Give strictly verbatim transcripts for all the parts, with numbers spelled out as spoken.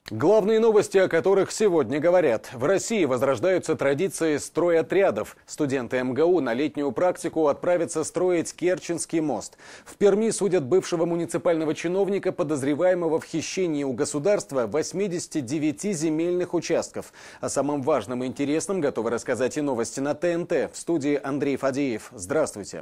Главные новости, о которых сегодня говорят. В России возрождаются традиции стройотрядов. Студенты эм гэ у на летнюю практику отправятся строить Керченский мост. В Перми судят бывшего муниципального чиновника, подозреваемого в хищении у государства восьмидесяти девяти земельных участков. О самом важном и интересном готовы рассказать и новости на тэ эн тэ. В студии Андрей Фадеев. Здравствуйте.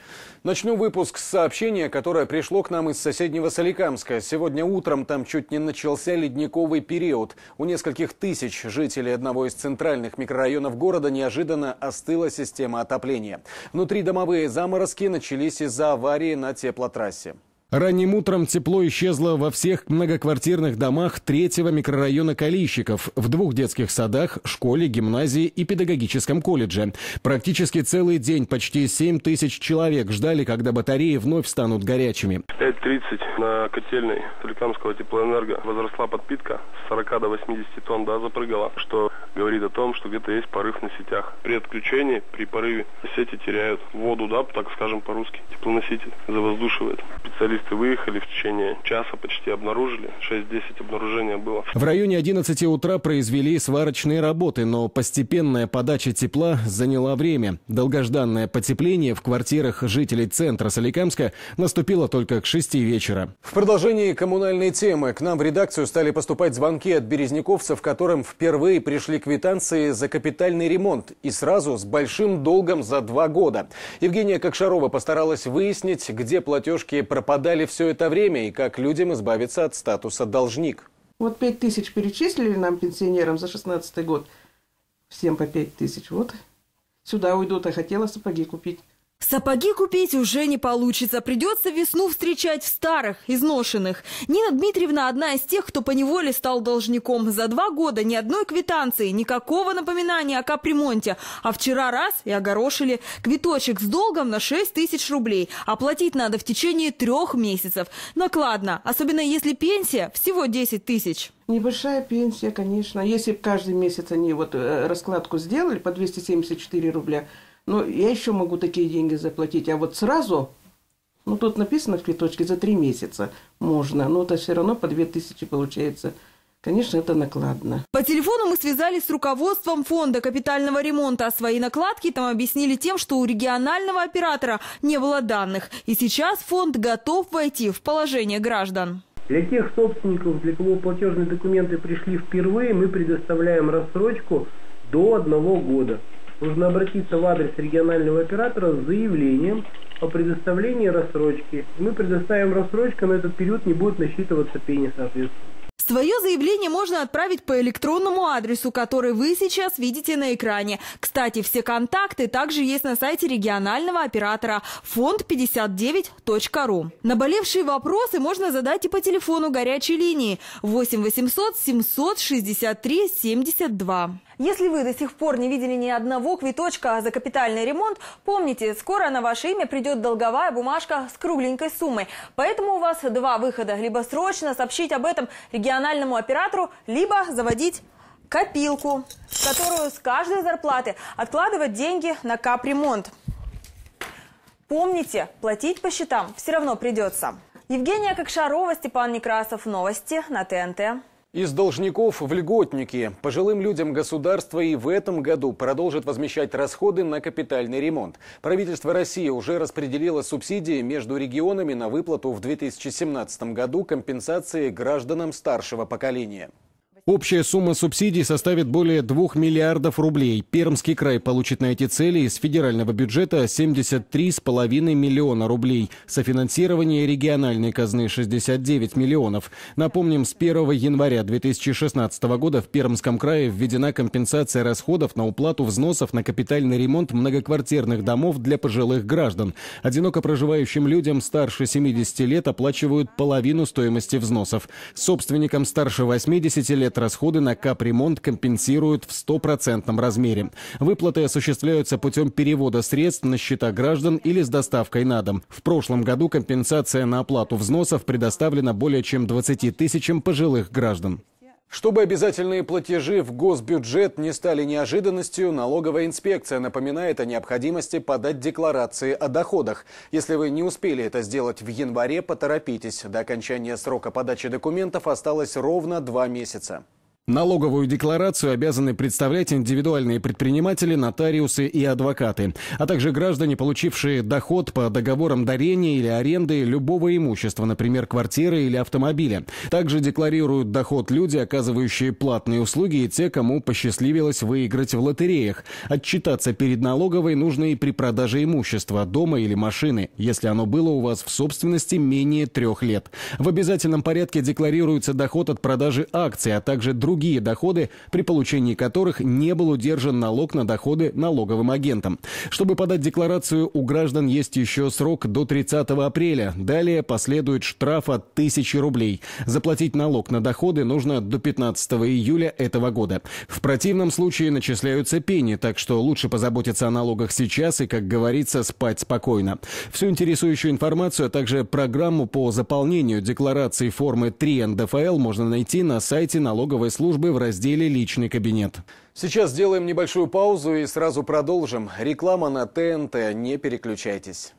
Начну выпуск с сообщения, которое пришло к нам из соседнего Соликамска. Сегодня утром там чуть не начался ледниковый период. У нескольких тысяч жителей одного из центральных микрорайонов города неожиданно остыла система отопления. Внутридомовые заморозки начались из-за аварии на теплотрассе. Ранним утром тепло исчезло во всех многоквартирных домах третьего микрорайона Калийщиков, в двух детских садах, школе, гимназии и педагогическом колледже. Практически целый день почти семь тысяч человек ждали, когда батареи вновь станут горячими. В пять тридцать на котельной Соликамского теплоэнерго возросла подпитка с сорока до восьмидесяти тонн, да, запрыгала, что говорит о том, что где-то есть порыв на сетях. При отключении, при порыве сети теряют воду, да, так скажем по-русски. Теплоноситель завоздушивает. Специалисты выехали в течение часа, почти обнаружили. шесть-десять обнаружения было. В районе одиннадцати утра произвели сварочные работы, но постепенная подача тепла заняла время. Долгожданное потепление в квартирах жителей центра Соликамска наступило только к шести вечера. В продолжении коммунальной темы к нам в редакцию стали поступать звонки от березняковцев, которым впервые пришли квитанции за капитальный ремонт. И сразу с большим долгом за два года. Евгения Кокшарова постаралась выяснить, где платежки пропадали все это время и как людям избавиться от статуса должник. Вот пять тысяч перечислили нам, пенсионерам, за шестнадцатый год. Всем по пять тысяч. Вот сюда уйдут, а хотела сапоги купить. Сапоги купить уже не получится. Придется весну встречать в старых, изношенных. Нина Дмитриевна одна из тех, кто поневоле стал должником. За два года ни одной квитанции, никакого напоминания о капремонте. А вчера раз и огорошили. Квиточек с долгом на шесть тысяч рублей. Оплатить надо в течение трех месяцев. Накладно, особенно если пенсия всего десять тысяч. Небольшая пенсия, конечно. Если бы каждый месяц они вот раскладку сделали по двести семьдесят четыре рубля, ну, я еще могу такие деньги заплатить. А вот сразу, ну, тут написано в квиточке, за три месяца можно. Но это все равно по две тысячи получается. Конечно, это накладно. По телефону мы связались с руководством фонда капитального ремонта. Свои накладки там объяснили тем, что у регионального оператора не было данных. И сейчас фонд готов войти в положение граждан. Для тех собственников, для кого платежные документы пришли впервые, мы предоставляем рассрочку до одного года. Нужно обратиться в адрес регионального оператора с заявлением о предоставлении рассрочки. Мы предоставим рассрочку, но этот период не будет насчитываться пени, соответственно. Свое заявление можно отправить по электронному адресу, который вы сейчас видите на экране. Кстати, все контакты также есть на сайте регионального оператора фонд пятьдесят девять точка ру. Наболевшие вопросы можно задать и по телефону горячей линии восемь восемьсот семьсот шестьдесят три семьдесят два. Если вы до сих пор не видели ни одного квиточка за капитальный ремонт, помните, скоро на ваше имя придет долговая бумажка с кругленькой суммой. Поэтому у вас два выхода. Либо срочно сообщить об этом региональному оператору, либо заводить копилку, в которую с каждой зарплаты откладывать деньги на капремонт. Помните, платить по счетам все равно придется. Евгения Кокшарова, Степан Некрасов. Новости на тэ эн тэ. Из должников в льготники. Пожилым людям государство и в этом году продолжит возмещать расходы на капитальный ремонт. Правительство России уже распределило субсидии между регионами на выплату в две тысячи семнадцатом году компенсации гражданам старшего поколения. Общая сумма субсидий составит более двух миллиардов рублей. Пермский край получит на эти цели из федерального бюджета семьдесят три с половиной миллиона рублей. Софинансирование региональной казны шестьдесят девять миллионов. Напомним, с первого января две тысячи шестнадцатого года в Пермском крае введена компенсация расходов на уплату взносов на капитальный ремонт многоквартирных домов для пожилых граждан. Одиноко проживающим людям старше семидесяти лет оплачивают половину стоимости взносов. Собственникам старше восьмидесяти лет расходы на капремонт компенсируют в стопроцентном размере. Выплаты осуществляются путем перевода средств на счета граждан или с доставкой на дом. В прошлом году компенсация на оплату взносов предоставлена более чем двадцати тысячам пожилых граждан. Чтобы обязательные платежи в госбюджет не стали неожиданностью, налоговая инспекция напоминает о необходимости подать декларации о доходах. Если вы не успели это сделать в январе, поторопитесь. До окончания срока подачи документов осталось ровно два месяца. Налоговую декларацию обязаны представлять индивидуальные предприниматели, нотариусы и адвокаты, а также граждане, получившие доход по договорам дарения или аренды любого имущества, например, квартиры или автомобиля. Также декларируют доход люди, оказывающие платные услуги, и те, кому посчастливилось выиграть в лотереях. Отчитаться перед налоговой нужно и при продаже имущества, дома или машины, если оно было у вас в собственности менее трех лет. В обязательном порядке декларируется доход от продажи акций, а также других другие доходы, при получении которых не был удержан налог на доходы налоговым агентом. Чтобы подать декларацию, у граждан есть еще срок до тридцатого апреля. Далее последует штраф от тысячи рублей. Заплатить налог на доходы нужно до пятнадцатого июля этого года. В противном случае начисляются пени, так что лучше позаботиться о налогах сейчас и, как говорится, спать спокойно. Всю интересующую информацию, а также программу по заполнению декларации формы три эн дэ эф эл можно найти на сайте налоговой службы. службы в разделе «Личный кабинет». Сейчас сделаем небольшую паузу и сразу продолжим. Реклама на тэ эн тэ. Не переключайтесь.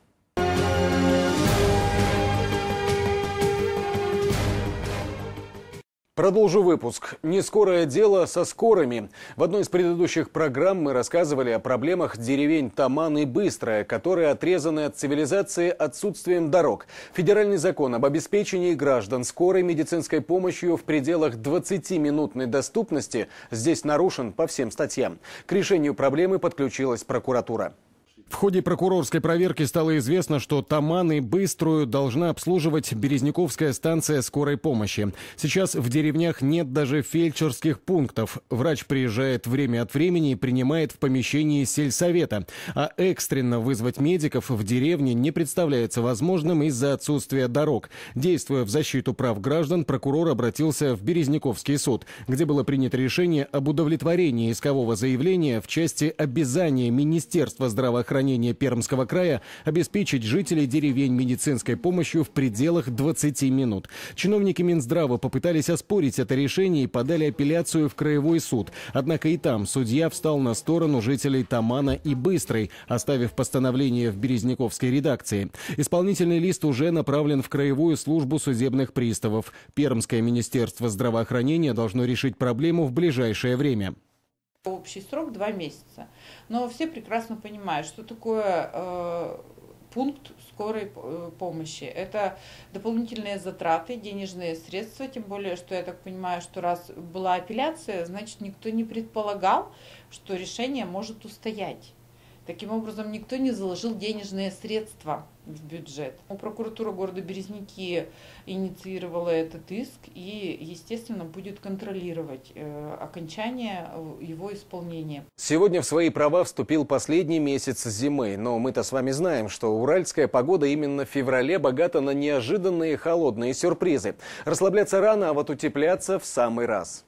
Продолжу выпуск. Нескорое дело со скорыми. В одной из предыдущих программ мы рассказывали о проблемах деревень Таман и Быстрая, которые отрезаны от цивилизации отсутствием дорог. Федеральный закон об обеспечении граждан скорой медицинской помощью в пределах двадцатиминутной доступности здесь нарушен по всем статьям. К решению проблемы подключилась прокуратура. В ходе прокурорской проверки стало известно, что Таман и Быструю должна обслуживать Березняковская станция скорой помощи. Сейчас в деревнях нет даже фельдшерских пунктов. Врач приезжает время от времени и принимает в помещении сельсовета. А экстренно вызвать медиков в деревне не представляется возможным из-за отсутствия дорог. Действуя в защиту прав граждан, прокурор обратился в Березняковский суд, где было принято решение об удовлетворении искового заявления в части обязания Министерства здравоохранения Пермского края обеспечить жителей деревень медицинской помощью в пределах двадцати минут. Чиновники Минздрава попытались оспорить это решение и подали апелляцию в краевой суд. Однако и там судья встал на сторону жителей Тамана и Быстрой, оставив постановление в березняковской редакции. Исполнительный лист уже направлен в краевую службу судебных приставов. Пермское министерство здравоохранения должно решить проблему в ближайшее время. Общий срок два месяца. Но все прекрасно понимают, что такое э, пункт скорой помощи. Это дополнительные затраты, денежные средства, тем более, что я так понимаю, что раз была апелляция, значит, никто не предполагал, что решение может устоять. Таким образом, никто не заложил денежные средства в бюджет. Прокуратура города Березники инициировала этот иск и, естественно, будет контролировать э, окончание его исполнения. Сегодня в свои права вступил последний месяц зимы, но мы-то с вами знаем, что уральская погода именно в феврале богата на неожиданные холодные сюрпризы. Расслабляться рано, а вот утепляться в самый раз.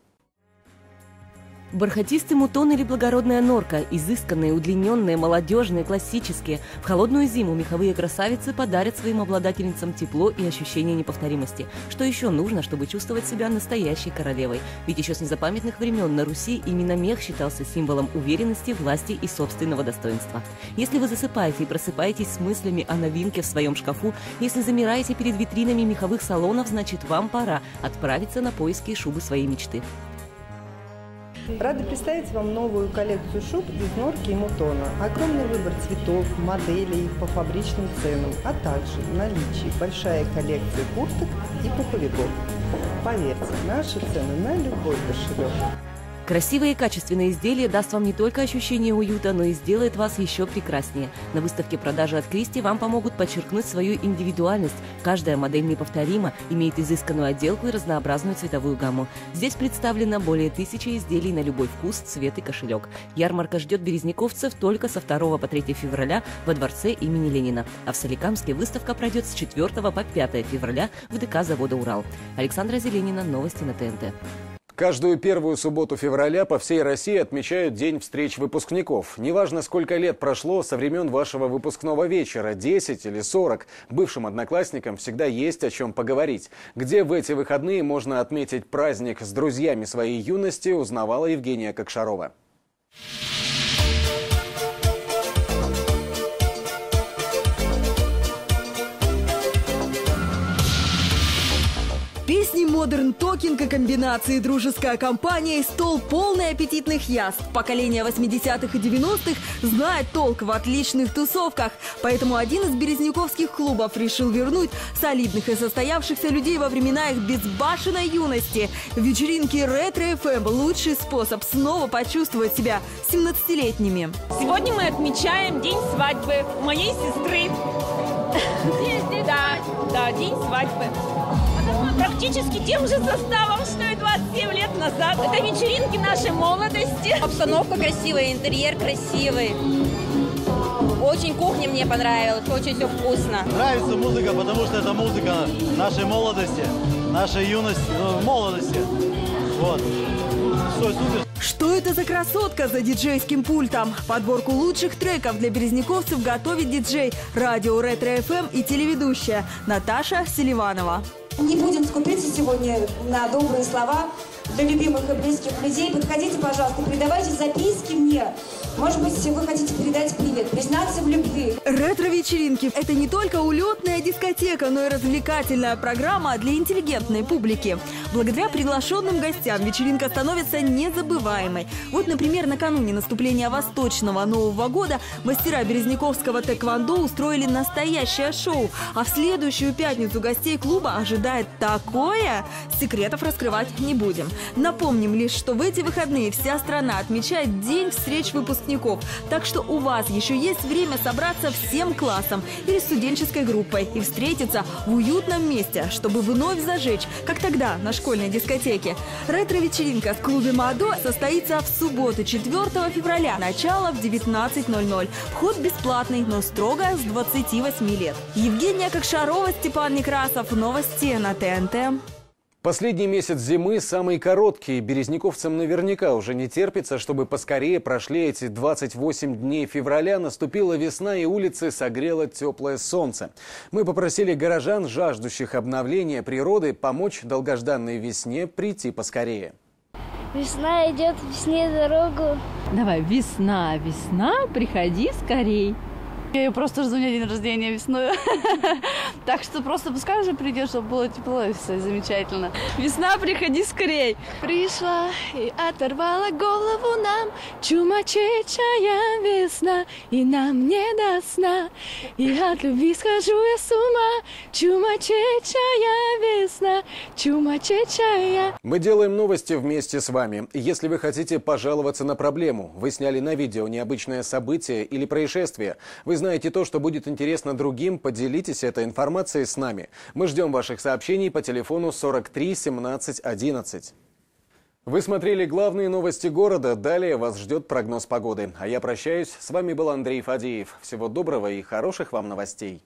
Бархатистый мутон или благородная норка, изысканные, удлиненные, молодежные, классические. В холодную зиму меховые красавицы подарят своим обладательницам тепло и ощущение неповторимости. Что еще нужно, чтобы чувствовать себя настоящей королевой? Ведь еще с незапамятных времен на Руси именно мех считался символом уверенности, власти и собственного достоинства. Если вы засыпаете и просыпаетесь с мыслями о новинке в своем шкафу, если замираете перед витринами меховых салонов, значит, вам пора отправиться на поиски шубы своей мечты. Рады представить вам новую коллекцию шуб из норки и мутона. Огромный выбор цветов, моделей по фабричным ценам, а также в наличии большая коллекция курток и пуховиков. Поверьте, наши цены на любой кошелек. Красивые и качественные изделия даст вам не только ощущение уюта, но и сделает вас еще прекраснее. На выставке продажи от Кристи вам помогут подчеркнуть свою индивидуальность. Каждая модель неповторима, имеет изысканную отделку и разнообразную цветовую гамму. Здесь представлено более тысячи изделий на любой вкус, цвет и кошелек. Ярмарка ждет березняковцев только со второго по третье февраля во дворце имени Ленина. А в Соликамске выставка пройдет с четвёртого по пятое февраля в ДК завода «Урал». Александра Зеленина, новости на тэ эн тэ. Каждую первую субботу февраля по всей России отмечают День встреч выпускников. Неважно, сколько лет прошло со времен вашего выпускного вечера, десять или сорок, бывшим одноклассникам всегда есть о чем поговорить. Где в эти выходные можно отметить праздник с друзьями своей юности, узнавала Евгения Кокшарова. Песни Modern Talking и комбинации «Дружеская компания» и стол полный аппетитных яств. Поколение восьмидесятых и девяностых знает толк в отличных тусовках. Поэтому один из березняковских клубов решил вернуть солидных и состоявшихся людей во времена их безбашенной юности. Вечеринки Ретро-эф эм – лучший способ снова почувствовать себя семнадцатилетними. Сегодня мы отмечаем день свадьбы моей сестры. Да, да, день свадьбы. Практически тем же составом, что и двадцать семь лет назад. Это вечеринки нашей молодости. Обстановка красивая, интерьер красивый. Очень кухня мне понравилась, очень все вкусно. Нравится музыка, потому что это музыка нашей молодости, нашей юности, ну, молодости. Вот. Все супер. Что это за красотка за диджейским пультом? Подборку лучших треков для березняковцев готовит диджей радио Ретро-эф эм и телеведущая Наташа Селиванова. Не будем скупиться сегодня на добрые слова для любимых и близких людей. Подходите, пожалуйста, передавайте записки мне. Может быть, вы хотите передать привет, признаться в любви. Ретро-вечеринки – это не только улетная дискотека, но и развлекательная программа для интеллигентной публики. Благодаря приглашенным гостям вечеринка становится незабываемой. Вот, например, накануне наступления Восточного Нового года мастера березняковского тэквондо устроили настоящее шоу. А в следующую пятницу гостей клуба ожидает такое, секретов раскрывать не будем. Напомним лишь, что в эти выходные вся страна отмечает День встреч выпускников. Так что у вас еще есть время собраться всем классом или студенческой группой и встретиться в уютном месте, чтобы вновь зажечь, как тогда на школьной дискотеке. Ретро-вечеринка в клубе «Мадо» состоится в субботу, четвёртого февраля, начало в девятнадцать ноль ноль. Вход бесплатный, но строго с двадцати восьми лет. Евгения Кокшарова, Степан Некрасов. Новости на тэ эн тэ. Последний месяц зимы самый короткий. Березняковцам наверняка уже не терпится, чтобы поскорее прошли эти двадцать восемь дней февраля. Наступила весна, и улицы согрело теплое солнце. Мы попросили горожан, жаждущих обновления природы, помочь долгожданной весне прийти поскорее. Весна идет, весне дорогу. Давай, весна, весна, приходи скорей. Я ее просто жду, у меня день рождения весной. Так что просто пускай уже придет, чтобы было тепло и все замечательно. Весна, приходи скорей. Пришла и оторвала голову нам чумачечая весна, и нам не до сна. И от любви схожу я с ума. Чумачечая весна, чумачечая. Мы делаем новости вместе с вами. Если вы хотите пожаловаться на проблему, вы сняли на видео необычное событие или происшествие, вы знаете то, что будет интересно другим, поделитесь этой информацией с нами. Мы ждем ваших сообщений по телефону сорок три семнадцать одиннадцать. Вы смотрели главные новости города. Далее вас ждет прогноз погоды. А я прощаюсь. С вами был Андрей Фадеев. Всего доброго и хороших вам новостей.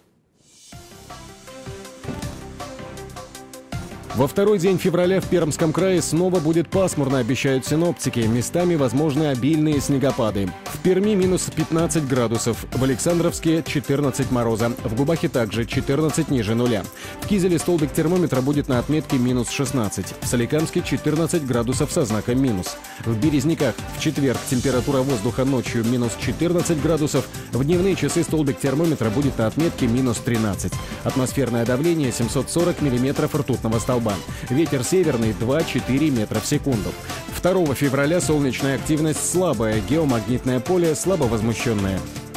Во второй день февраля в Пермском крае снова будет пасмурно, обещают синоптики. Местами возможны обильные снегопады. В Перми минус пятнадцать градусов, в Александровске четырнадцать мороза, в Губахе также четырнадцать ниже нуля. В Кизеле столбик термометра будет на отметке минус шестнадцать, в Соликамске четырнадцать градусов со знаком минус. В Березниках в четверг температура воздуха ночью минус четырнадцать градусов, в дневные часы столбик термометра будет на отметке минус тринадцать. Атмосферное давление семьсот сорок миллиметров ртутного столба. Ветер северный два-четыре метра в секунду. второго февраля солнечная активность слабая, геомагнитное поле слабо возмущенное.